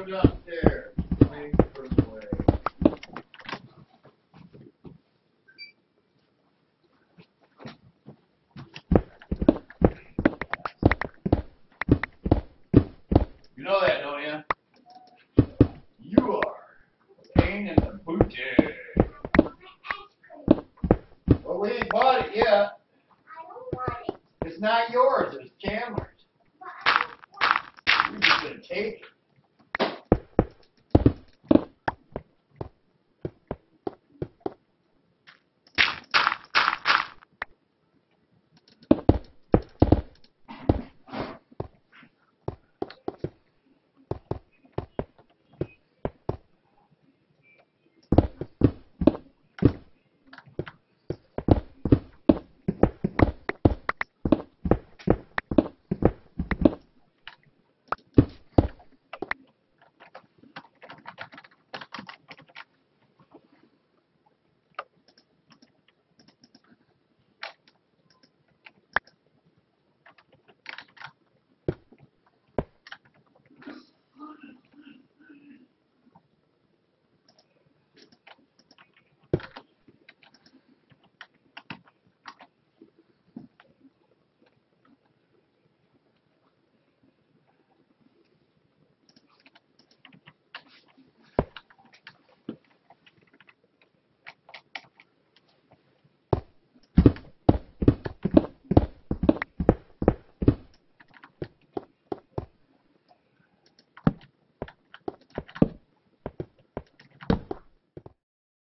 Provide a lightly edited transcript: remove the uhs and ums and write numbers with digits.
go downstairs. Make the first way. You know that, don't you? You are a pain in the booty. Well, we ain't bought it yet. I don't want it. It's not yours. It's Chandler's. But I don't want it. You're just gonna take it.